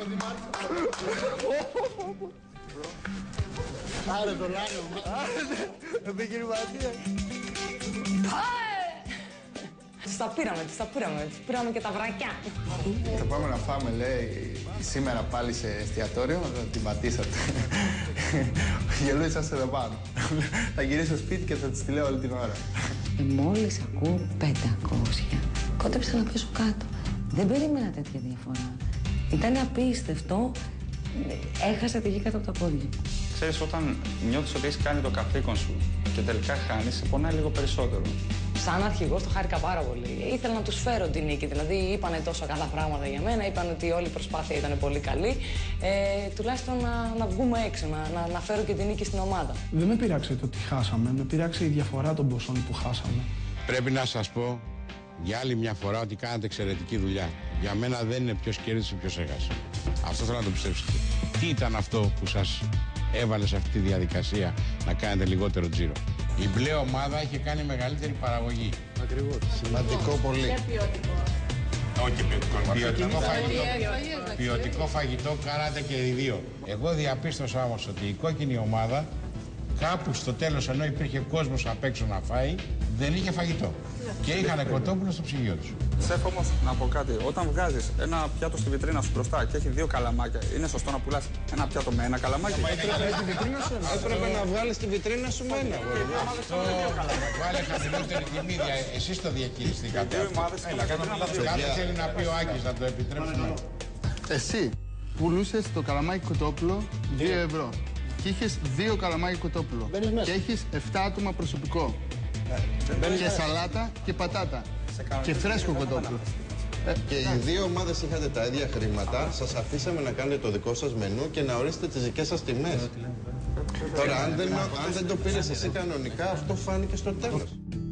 Άρε το λάγο. Επιχειρηματία. Τα πήραμε και τα βρακιά. Θα πάμε να φάμε, λέει, σήμερα πάλι σε εστιατόριο, την πατήσατε. Γελούσα εδώ πάνω. Θα γυρίσω στο σπίτι και θα της τη λέω όλη την ώρα. Μόλις ακούω 500, κόντεψα να πέσω κάτω. Δεν περίμενα τέτοια διαφορά. Ήταν απίστευτο. Έχασα τη γη κάτω από τα πόδια. Ξέρεις, όταν νιώθεις ότι έχεις κάνει το καθήκον σου και τελικά χάνεις, σε πονάει λίγο περισσότερο. Σαν αρχηγός το χάρηκα πάρα πολύ. Ήθελα να τους φέρω την νίκη. Δηλαδή, είπανε τόσα καλά πράγματα για μένα, είπαν ότι όλη η προσπάθεια ήταν πολύ καλή. Τουλάχιστον να βγούμε έξω, να φέρω και την νίκη στην ομάδα. Δεν με πειράξε το ότι χάσαμε, με πειράξε η διαφορά των ποσών που χάσαμε. Πρέπει να σας πω για άλλη μια φορά ότι κάνατε εξαιρετική δουλειά. Για μένα δεν είναι ποιος κέρδισε, ποιος έχασε. Αυτό θέλω να το πιστέψετε. Τι ήταν αυτό που σας έβαλε σε αυτή τη διαδικασία να κάνετε λιγότερο τζίρο? Η μπλε ομάδα είχε κάνει μεγαλύτερη παραγωγή. Ακριβώς. Σημαντικό πολύ. Όχι ποιοτικό. Ποιοτικό φαγητό κάνατε και οι δύο. Εγώ διαπίστωσα όμως ότι η κόκκινη ομάδα κάπου στο τέλος, ενώ υπήρχε κόσμος απ' έξω να φάει, δεν είχε φαγητό. Και είχαν κοτόπουλο στο ψυγείο τους. Σεφ, όμως, να πω κάτι. Όταν βγάζεις ένα πιάτο στη βιτρίνα σου μπροστά και έχει 2 καλαμάκια, είναι σωστό να πουλάς ένα πιάτο με ένα καλαμάκι? Έπρεπε να βγάλεις τη βιτρίνα σου με ένα. Βάλε χαμηλότερη τιμή, εσείς το διακυριστήκατε. Κάτι θέλει να πει ο Άκης, να το επιτρέψουμε. Εσύ πουλούσες το καλαμάκι κοτόπουλο 2 ευρώ και είχες 2 καλαμάκι κοτόπουλο και έχεις 7 άτομα προσωπικό και σαλάτα και πατάτα και φρέσκο κοτόπουλο. Και οι δύο ομάδες είχατε τα ίδια χρήματα, σας αφήσαμε να κάνετε το δικό σας μενού και να ορίσετε τις δικές σας τιμές. Τώρα, αν δεν το πήρες εσύ κανονικά, αυτό φάνηκε στο τέλος.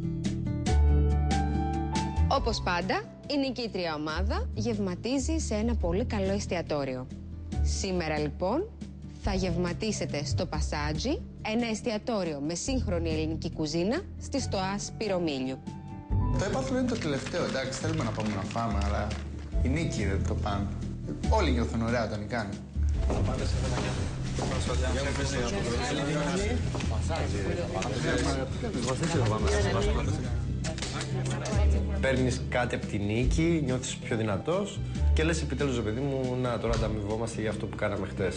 Όπως πάντα, η νικήτρια ομάδα γευματίζει σε ένα πολύ καλό εστιατόριο. Σήμερα λοιπόν θα γευματίσετε στο Πασάτζι, ένα εστιατόριο με σύγχρονη ελληνική κουζίνα στη Στοά Σπυρομήλιου. Το έπαθλο είναι το τελευταίο, εντάξει, θέλουμε να πάμε να φάμε, αλλά η νίκη δεν το πάνε. Όλοι νιώθουν ωραία όταν νικάνε. Θα πάτε σε δεδακιά. Παίρνεις κάτι από τη νίκη, νιώθεις πιο δυνατός και λες επιτέλους, ρε παιδί μου, να τώρα ανταμοιβόμαστε για αυτό που κάναμε χτες.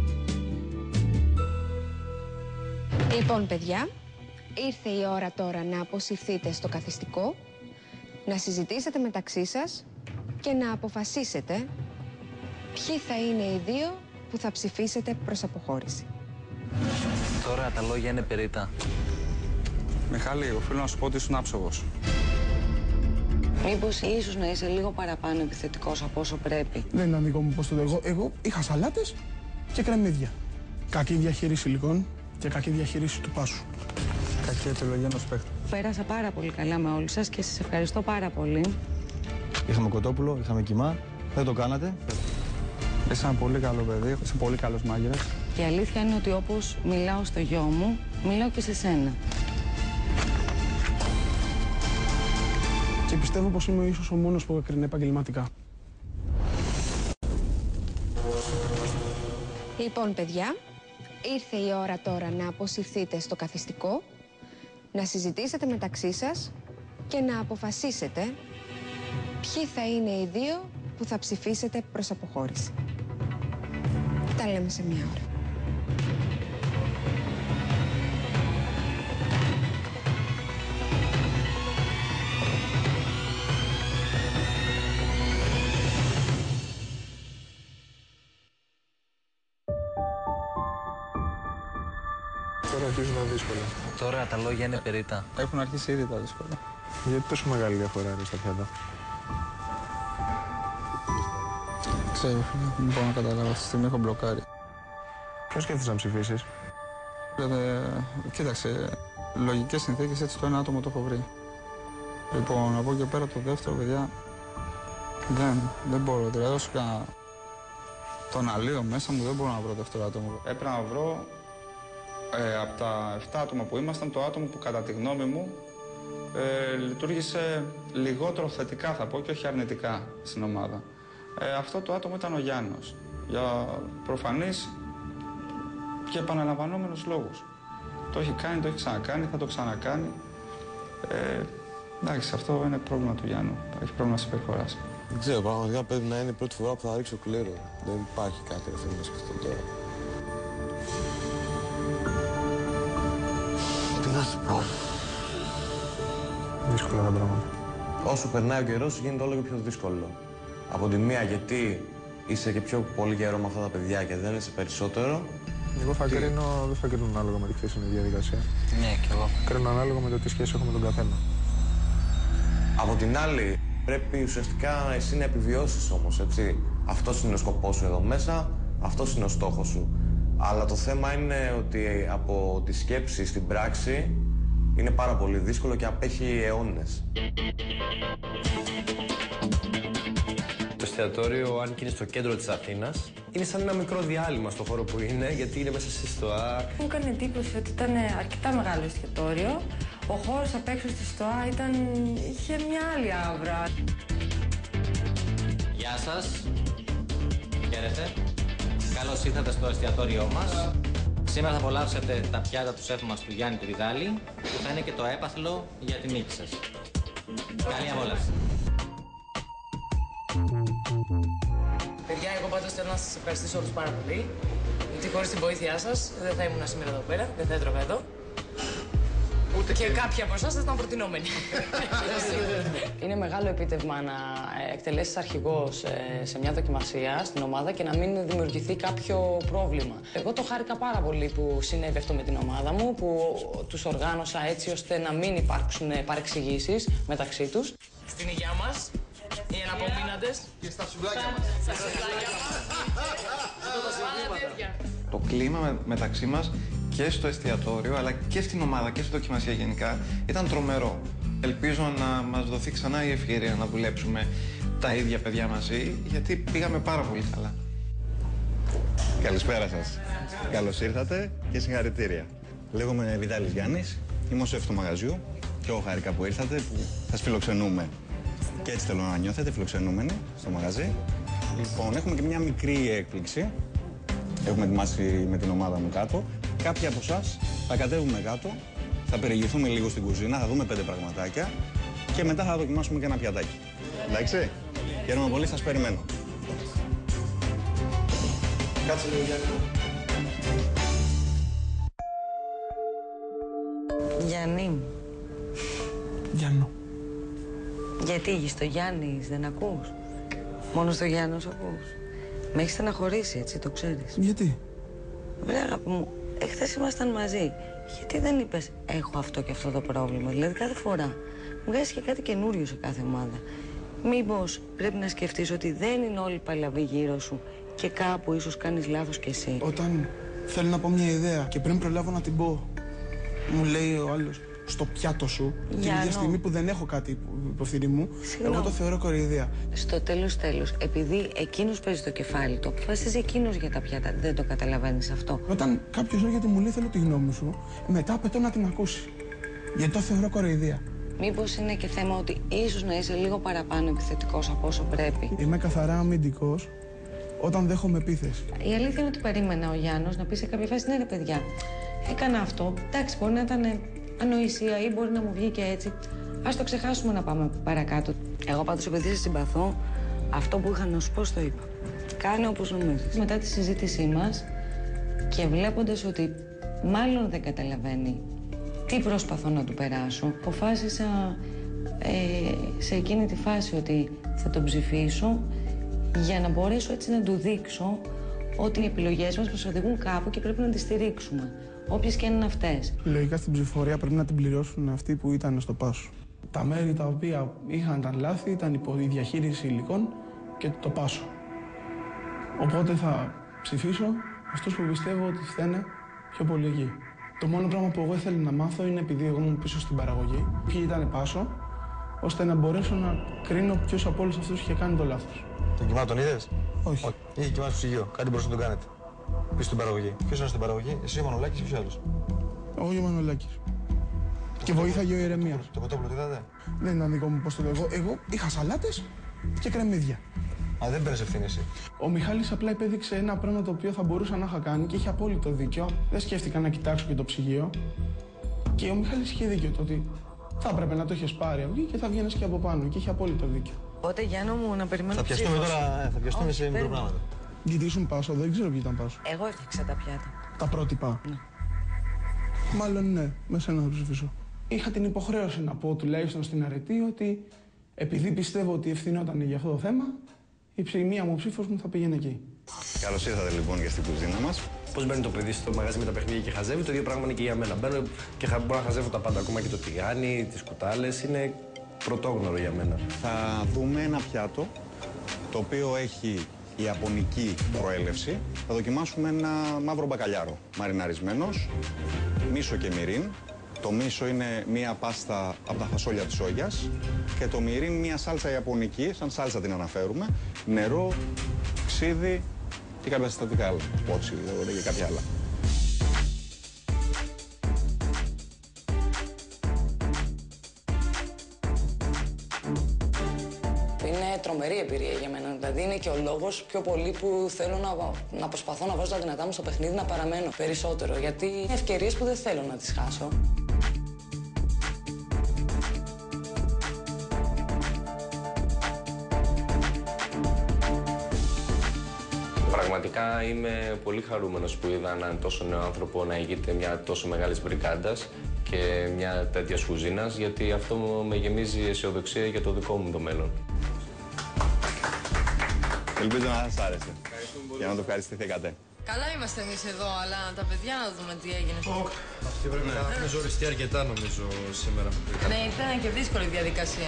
Λοιπόν, παιδιά, ήρθε η ώρα τώρα να αποσυρθείτε στο καθιστικό, να συζητήσετε μεταξύ σας και να αποφασίσετε ποιοι θα είναι οι δύο που θα ψηφίσετε προς αποχώρηση. Τώρα τα λόγια είναι περίτα. Μιχάλη, οφείλω να σου πω ότι ήσουν άψογος. Μήπως ίσως να είσαι λίγο παραπάνω επιθετικός από όσο πρέπει. Δεν ήταν δικό μου πώς το λέω. Εγώ είχα σαλάτες και κρεμμύδια. Κακή διαχείριση υλικών και κακή διαχείριση του πάσου. Κακή αιτιολογία ενός παίχτη. Πέρασα πάρα πολύ καλά με όλους σας και σας ευχαριστώ πάρα πολύ. Είχαμε κοτόπουλο, είχαμε κιμά. Δεν το κάνατε. Είσαι ένα πολύ καλό παιδί, είσαι πολύ καλός μάγειρας. Και η αλήθεια είναι ότι όπως μιλάω στο γιο μου, μιλάω και σε σένα. Και πιστεύω πως είμαι ίσως ο μόνος που έκρινε επαγγελματικά. Λοιπόν, παιδιά, ήρθε η ώρα τώρα να αποσυρθείτε στο καθιστικό, να συζητήσετε μεταξύ σας και να αποφασίσετε ποιοι θα είναι οι δύο που θα ψηφίσετε προς αποχώρηση. Τα λέμε σε μια ώρα. Τώρα αρχίζουν τα δύσκολα. Τώρα τα λόγια είναι περίτα. Έχουν αρχίσει ήδη τα δύσκολα. Γιατί τόσο μεγάλη διαφορά είναι στα πιάτα? Ξέρω, δεν μπορώ να καταλάβω. Αυτή τη στιγμή έχω μπλοκάρει. Ποιο σκέφτεσαι να ψηφίσεις? Κοίταξε, λογικές συνθήκες, έτσι το ένα άτομο το έχω βρει. Λοιπόν, από εκεί και πέρα το δεύτερο, παιδιά, δεν μπορώ. Δηλαδή, όσο και τον αλείο μέσα μου, δεν μπορώ να βρω δεύτερο άτομο. Έπρεπε να βρω από τα 7 άτομα που ήμασταν, το άτομο που κατά τη γνώμη μου λειτουργήσε λιγότερο θετικά, θα πω, και όχι αρνητικά στην ομάδα. Αυτό το άτομο ήταν ο Γιάννος. Για προφανείς και επαναλαμβανόμενους λόγους. Το έχει κάνει, το έχει ξανακάνει, θα το ξανακάνει. Εντάξει, αυτό είναι πρόβλημα του Γιάννου. Έχει πρόβλημα συμπεριφοράς. Δεν ξέρω, πραγματικά πρέπει να είναι η πρώτη φορά που θα ρίξω κλήρο. Δεν υπάρχει κάτι να θέλω να σκεφτώ τώρα. Τι να σου πω. Δύσκολα τα πράγματα. Όσο περνάει ο καιρός γίνεται όλο και πιο δύσκολο. Από τη μία γιατί είσαι και πιο πολύ καιρό με αυτά τα παιδιά και δεν είσαι περισσότερο. Εγώ θα κρίνω, δεν θα κρίνω ανάλογα με τη χθεσινή διαδικασία. Ναι, κι εγώ. Κρίνω ανάλογα με το τι σχέση έχω με τον καθένα. Από την άλλη, πρέπει ουσιαστικά εσύ να επιβιώσεις όμως, έτσι. Αυτός είναι ο σκοπός σου εδώ μέσα, αυτός είναι ο στόχος σου. Αλλά το θέμα είναι ότι από τη σκέψη στην πράξη είναι πάρα πολύ δύσκολο και απέχει αιώνες. Το εστιατόριο, αν και είναι στο κέντρο της Αθήνας, είναι σαν ένα μικρό διάλειμμα στο χώρο που είναι, γιατί είναι μέσα στη ΣΤΟΑ. Μου έκανε εντύπωση ότι ήταν αρκετά μεγάλο εστιατόριο. Ο χώρος απ' έξω στη ΣΤΟΑ είχε μια άλλη άβρα. Γεια σας. Χαίρετε. Καλώς ήρθατε στο εστιατόριό μας. Σήμερα θα απολαύσετε τα πιάτα του σεφ μας του Γιάννη του Βιδάλη, που θα είναι και το έπαθλο για την νίκη σας. Καλή απόλαυση. Παιδιά, εγώ πάντως θέλω να σας ευχαριστήσω όλους πάρα πολύ, γιατί χωρίς την βοήθειά σας δεν θα ήμουν σήμερα εδώ πέρα, δεν θα έτρωγα εδώ. Ούτε και κάποιοι από εσάς θα ήταν προτινόμενοι. Είναι μεγάλο επίτευγμα να εκτελέσεις αρχηγός σε μια δοκιμασία στην ομάδα και να μην δημιουργηθεί κάποιο πρόβλημα. Εγώ το χάρηκα πάρα πολύ που συνέβη αυτό με την ομάδα μου, που τους οργάνωσα έτσι ώστε να μην υπάρξουν παρεξηγήσεις μεταξύ τους. Στην υγεία μας, οι εναπομείναντες. Και στα σουβλάκια μας. Στα σουβλάκια μας. Το κλίμα μεταξύ μας και στο εστιατόριο, αλλά και στην ομάδα και στη δοκιμασία γενικά, ήταν τρομερό. Ελπίζω να μας δοθεί ξανά η ευκαιρία να δουλέψουμε τα ίδια παιδιά μαζί, γιατί πήγαμε πάρα πολύ καλά. Καλησπέρα σας. Καλώς ήρθατε και συγχαρητήρια. Λέγομαι Βιδάλης Γιάννης, είμαι ο σεφ του μαγαζιού και εγώ χάρηκα που ήρθατε, που σας φιλοξενούμε. Και έτσι θέλω να νιώθετε φιλοξενούμενοι στο μαγαζί. Λοιπόν, έχουμε και μια μικρή έκπληξη. Έχουμε ετοιμάσει με την ομάδα μου κάτω. Κάποιοι από εσάς θα κατέβουμε κάτω, θα περιηγηθούμε λίγο στην κουζίνα, θα δούμε 5 πραγματάκια και μετά θα δοκιμάσουμε και ένα πιατάκι. Εντάξει, χαίρομαι πολύ, σας περιμένω. Κάτσε λίγο, Γιάννη. Γιάννη. Γιάννο. Γιατί ήγεις το Γιάννης, δεν ακούς? Μόνο στο Γιάννος ακούς. Με έχεις στεναχωρήσει, έτσι, το ξέρεις. Γιατί? Βρε αγάπη μου, εχθές ήμασταν μαζί. Γιατί δεν είπες έχω αυτό και αυτό το πρόβλημα? Δηλαδή κάθε φορά βγάζεις και κάτι καινούριο σε κάθε ομάδα. Μήπως πρέπει να σκεφτείς ότι δεν είναι όλοι παλαβοί γύρω σου και κάπου ίσως κάνεις λάθος κι εσύ? Όταν θέλω να πω μια ιδέα και πριν προλάβω να την πω, μου λέει ο άλλος στο πιάτο σου, την ίδια στιγμή που δεν έχω κάτι υποφθηνή μου, εγώ το θεωρώ κοροϊδία. Στο τέλος, επειδή εκείνος παίζει το κεφάλι του, αποφασίζει εκείνος για τα πιάτα. Δεν το καταλαβαίνεις αυτό? Όταν κάποιος έρχεται μου λέει θέλω τη γνώμη σου, μετά απαιτώ να την ακούσει. Γιατί το θεωρώ κοροϊδία. Μήπως είναι και θέμα ότι ίσως να είσαι λίγο παραπάνω επιθετικός από όσο πρέπει? Είμαι καθαρά αμυντικός όταν δέχομαι επίθεση. Η αλήθεια είναι ότι περίμενα ο Γιάννος να πει σε κάποια φάση: ναι, ρε παιδιά, έκανα αυτό. Εντάξει, μπορεί να ήταν ανοησία ή μπορεί να μου βγει και έτσι. Ας το ξεχάσουμε να πάμε παρακάτω. Εγώ πάντως, επειδή σε συμπαθώ, αυτό που είχα να σου πω, το είπα. Κάνε όπως νομίζεις. Μετά τη συζήτησή μας και βλέποντας ότι μάλλον δεν καταλαβαίνει τι προσπαθώ να του περάσω, αποφάσισα σε εκείνη τη φάση ότι θα τον ψηφίσω για να μπορέσω έτσι να του δείξω ότι οι επιλογές μας οδηγούν κάπου και πρέπει να τις στηρίξουμε, όποιες και είναι αυτές. Λογικά στην ψηφοφορία πρέπει να την πληρώσουν αυτοί που ήταν στο Πάσο. Τα μέρη τα οποία είχαν τα λάθη ήταν υπό η διαχείριση υλικών και το Πάσο. Οπότε θα ψηφίσω αυτούς που πιστεύω ότι φταίνε πιο πολύ εκεί. Το μόνο πράγμα που εγώ ήθελα να μάθω είναι, επειδή εγώ ήμουν πίσω στην παραγωγή, ποιοι ήταν Πάσο, ώστε να μπορέσω να κρίνω ποιος από όλους αυτούς είχε κάνει το λάθος. Τον κοιμά τον είδες? Όχι. Είχε κοιμά στο ψυγείο. Κάτι μπορούσε να τον κάνετε. Πίσω στην παραγωγή. Ποιος είναι στην παραγωγή? Εσύ ο Μανολάκης ή ποιος άλλος? Εγώ ο Μανολάκης. Και βοήθαγε ο Ηρεμίας. Το κοτόπουλο τι είδατε? Δεν ήταν δικό μου πώς το λέω. Εγώ είχα σαλάτες και κρεμμύδια. Α, δεν παίρνεις ευθύνη εσύ. Ο Μιχάλης απλά επέδειξε ένα πράγμα το οποίο θα μπορούσα να είχα κάνει και είχε απόλυτο δίκιο. Δεν σκέφτηκα να κοιτάξω και το ψυγείο. Και ο Μιχάλης είχε δίκιο το ότι θα έπρεπε να το έχεις πάρει από εκεί και θα βγαίνεις και από πάνω. Και είχε απόλυτο δίκιο. Οπότε Γιάννο μου να περιμένω. Θα πιαστούμε τώρα, θα πιαστούμε σε μικροπράγματα. Γιατί ήσουν Πάσο, δεν ξέρω ποιοι ήταν Πάσο. Εγώ έφτιαξα τα πιάτα. Τα πρότυπα. Ναι. Μάλλον ναι, με σένα θα ψηφίσω. Είχα την υποχρέωση να πω τουλάχιστον στην αρετή ότι επειδή πιστεύω ότι ευθυνόταν για αυτό το θέμα, η μία μου ψήφος μου θα πήγαινε εκεί. Καλώς ήρθατε λοιπόν και στην κουζίνα μας. Πώς μπαίνει το παιδί στο μαγαζί με τα παιχνίδια και χαζεύει, το ίδιο πράγμα είναι και για μένα. Μπαίνω και μπορώ να χαζεύω τα πάντα, ακόμα και το τηγάνι, τις κουτάλες, είναι πρωτόγνωρο για μένα. Θα δούμε ένα πιάτο το οποίο έχει ιαπωνική προέλευση. Θα δοκιμάσουμε ένα μαύρο μπακαλιάρο, μαριναρισμένος, μίσο και μυρίν. Το μίσο είναι μία πάστα από τα φασόλια της σόγιας και το μυρίν μία σάλτσα ιαπωνική, σαν σάλτσα την αναφέρουμε, νερό, ξύδι και κάποια συστατικά άλλα, πότσι και κάποια άλλα. Είναι τρομερή εμπειρία για μένα. Δηλαδή είναι και ο λόγος πιο πολύ που θέλω να προσπαθώ να βάζω τα δυνατά μου στο παιχνίδι, να παραμένω περισσότερο. Γιατί είναι ευκαιρίες που δεν θέλω να τις χάσω. Πραγματικά είμαι πολύ χαρούμενος που είδα έναν τόσο νέο άνθρωπο να ηγείται μια τόσο μεγάλης μπρικάντας και μια τέτοια κουζίνας, γιατί αυτό με γεμίζει αισιοδοξία για το δικό μου το μέλλον. Ελπίζω να σας άρεσε για να το ευχαριστηθήκατε. Καλά είμαστε εμείς εδώ, αλλά τα παιδιά να δούμε τι έγινε. Αυτή πρέπει να έχουμε ζοριστεί αρκετά νομίζω σήμερα. Ναι, ήταν και δύσκολη διαδικασία.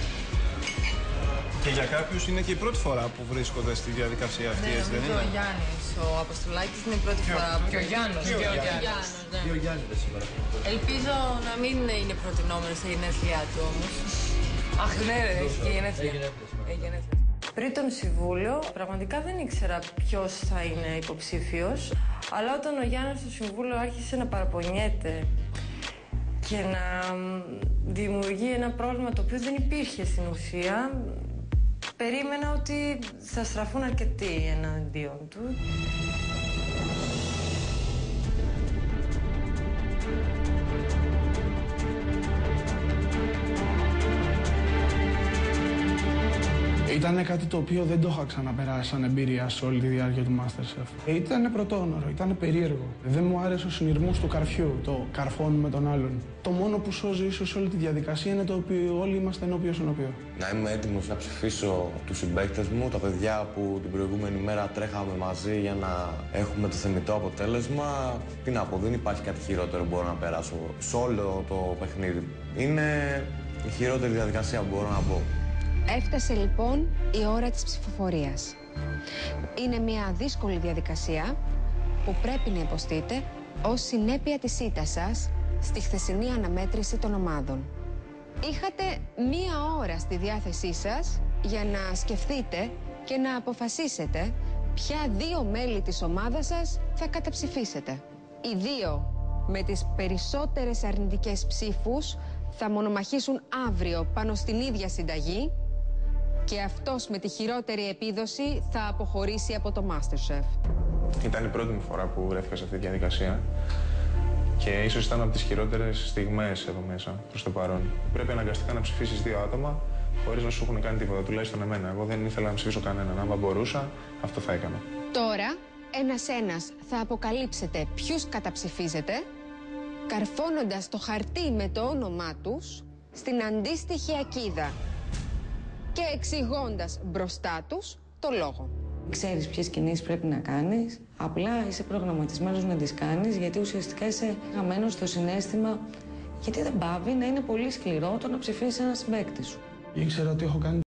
Και για κάποιους είναι και η πρώτη φορά που βρίσκονται στη διαδικασία αυτή, έτσι δεν είναι? Ο Γιάννης, ο Αποστολάκης είναι η πρώτη φορά. Και ο Γιάννος. Και ο Γιάννης σήμερα. Ελπίζω να μην είναι προτινόμενος στα γενέθλιά του όμως. Αχ, ναι, έχει και γενέθλια. Πριν τον Συμβούλιο, πραγματικά δεν ήξερα ποιος θα είναι υποψήφιος, αλλά όταν ο Γιάννης στο Συμβούλιο άρχισε να παραπονιέται και να δημιουργεί ένα πρόβλημα το οποίο δεν υπήρχε στην ουσία, περίμενα ότι θα στραφούν αρκετοί εναντίον του. Ήτανε κάτι το οποίο δεν το είχα ξαναπεράσει σαν εμπειρία σε όλη τη διάρκεια του MasterChef. Ήτανε πρωτόγνωρο, ήτανε περίεργο. Δεν μου άρεσε ο συνειρμός του καρφιού, το καρφώνουμε τον άλλον. Το μόνο που σώζει ίσως όλη τη διαδικασία είναι το ότι όλοι είμαστε ενώπιος ενώπιο. Να είμαι έτοιμος να ψηφίσω τους συμπαίκτες μου, τα παιδιά που την προηγούμενη μέρα τρέχαμε μαζί για να έχουμε το θεμιτό αποτέλεσμα. Τι να πω, δεν υπάρχει κάτι χειρότερο που μπορώ να περάσω σε όλο το παιχνίδι. Είναι η χειρότερη διαδικασία που μπορώ να πω. Έφτασε λοιπόν η ώρα της ψηφοφορίας. Είναι μια δύσκολη διαδικασία που πρέπει να υποστείτε ως συνέπεια της ήττας σας στη χθεσινή αναμέτρηση των ομάδων. Είχατε μία ώρα στη διάθεσή σας για να σκεφτείτε και να αποφασίσετε ποια δύο μέλη της ομάδας σας θα καταψηφίσετε. Οι δύο με τις περισσότερες αρνητικές ψήφους θα μονομαχήσουν αύριο πάνω στην ίδια συνταγή και αυτός με τη χειρότερη επίδοση θα αποχωρήσει από το MasterChef. Ήταν η πρώτη μου φορά που βρέθηκα σε αυτή τη διαδικασία και ίσως ήταν από τις χειρότερες στιγμές εδώ μέσα προς το παρόν. Πρέπει αναγκαστικά να ψηφίσεις δύο άτομα χωρίς να σου έχουν κάνει τίποτα, τουλάχιστον εμένα. Εγώ δεν ήθελα να ψηφίσω κανέναν. Αν μπορούσα, αυτό θα έκανα. Τώρα, ένας-ένας θα αποκαλύψετε ποιους καταψηφίζετε, καρφώνοντας το χαρτί με το όνομά τους στην αντίστοιχη ακίδα και εξηγώντας μπροστά τους το λόγο. Ξέρεις ποιες κινήσεις πρέπει να κάνεις, απλά είσαι προγραμματισμένος να τις κάνεις, γιατί ουσιαστικά είσαι χαμένος στο συναίσθημα, γιατί δεν πάβει να είναι πολύ σκληρό το να ψηφίσεις ένα συμπαίκτη σου. Ήξερα ότι έχω κάνει